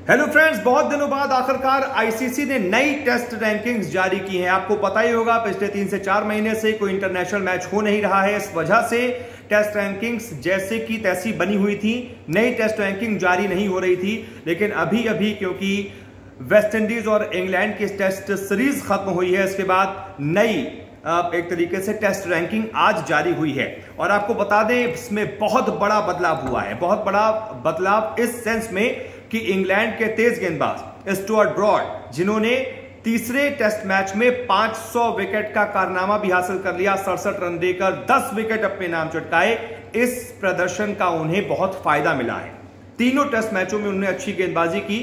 Hello friends, बहुत दिनों बाद आखिरकार आईसीसी ने नई टेस्ट रैंकिंग्स जारी की हैं। आपको पता ही होगा पिछले 3 से 4 महीने से कोई इंटरनेशनल मैच हो नहीं रहा है। इस वजह से टेस्ट रैंकिंग्स जैसे की तैसी बनी हुई थी, नई टेस्ट रैंकिंग जारी नहीं हो रही थी। लेकिन अभी क्योंकि वेस्ट इंडीज और इंग्लैंड की टेस्ट सीरीज खत्म हुई है, इसके बाद नई एक तरीके से टेस्ट रैंकिंग आज जारी हुई है। और आपको बता दें इसमें बहुत बड़ा बदलाव हुआ है। बहुत बड़ा बदलाव इस सेंस में कि इंग्लैंड के तेज गेंदबाज स्टुअर्ट ब्रॉड, जिन्होंने तीसरे टेस्ट मैच में 500 विकेट का कारनामा भी हासिल कर लिया, 67 रन देकर 10 विकेट अपने नाम चटकाए, इस प्रदर्शन का उन्हें बहुत फायदा मिला है। तीनों टेस्ट मैचों में उन्होंने अच्छी गेंदबाजी की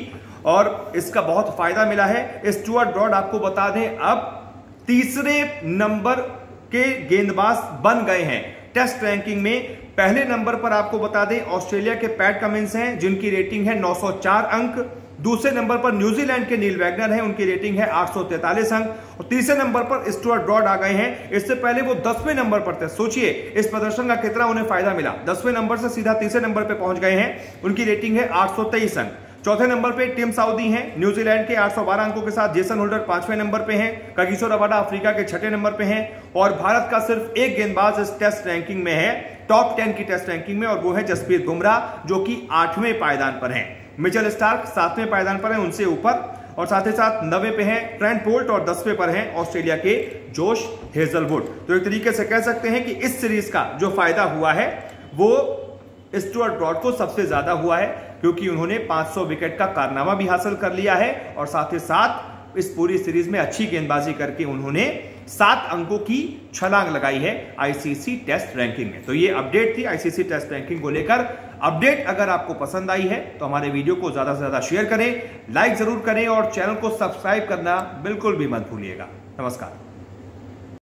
और इसका बहुत फायदा मिला है। स्टुअर्ट ब्रॉड आपको बता दें अब तीसरे नंबर के गेंदबाज बन गए हैं टेस्ट रैंकिंग में। पहले नंबर पर आपको बता दें ऑस्ट्रेलिया के पैट कमिंस हैं, जिनकी रेटिंग है 904 अंक। दूसरे नंबर पर न्यूजीलैंड के नील वैगनर हैं, उनकी रेटिंग है 843 अंक। और तीसरे नंबर पर स्टुअर्ट ब्रॉड आ गए हैं। इससे पहले वो 10वें नंबर पर थे। सोचिए इस प्रदर्शन का कितना उन्हें फायदा मिला। 10वें नंबर से सीधा तीसरे नंबर पर पहुंच गए हैं। उनकी रेटिंग है 823 अंक। चौथे नंबर पे टिम साउदी हैं न्यूजीलैंड के 812 अंकों के साथ। जेसन होल्डर 5वें नंबर पे हैं। कागिसो रबाडा अफ्रीका के 6ठे नंबर पे हैं। और भारत का सिर्फ एक गेंदबाज इस टेस्ट रैंकिंग में है, टॉप 10 की टेस्ट रैंकिंग में, और वो है जसप्रीत बुमराह, जो कि 8वें पायदान पर हैं। मिचेल स्टार्क 7वें पायदान पर हैं, उनसे ऊपर। और साथ ही साथ 9वें पे हैं ट्रेंट बोल्ट और 10वें पर हैं ऑस्ट्रेलिया के जोश हेजलवुड। तो एक तरीके से कह सकते हैं कि इस सीरीज का जो फायदा हुआ है वो स्टुअर्ट ब्रॉड को सबसे ज्यादा हुआ है, क्योंकि उन्होंने 500 विकेट का कारनामा भी हासिल कर लिया है और साथ ही साथ इस पूरी सीरीज में अच्छी गेंदबाजी करके उन्होंने 7 अंकों की छलांग लगाई है आईसीसी टेस्ट रैंकिंग में। तो ये अपडेट थी आईसीसी टेस्ट रैंकिंग को लेकर। अपडेट अगर आपको पसंद आई है तो हमारे वीडियो को ज्यादा से ज्यादा शेयर करें, लाइक जरूर करें और चैनल को सब्सक्राइब करना बिल्कुल भी मत भूलिएगा। नमस्कार।